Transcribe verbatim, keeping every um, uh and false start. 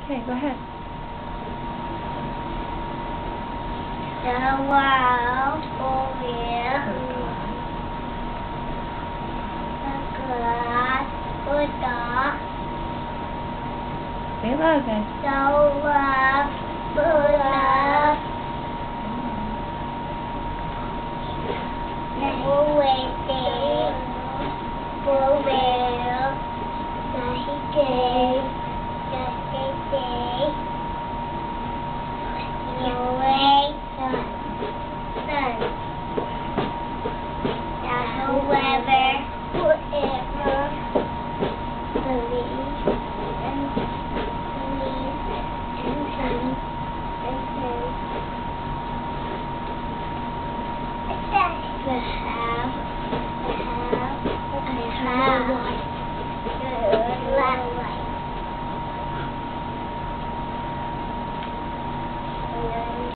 Okay, go ahead. The wild boar, the grass, the dog, Say it loud, guys. the love, the love.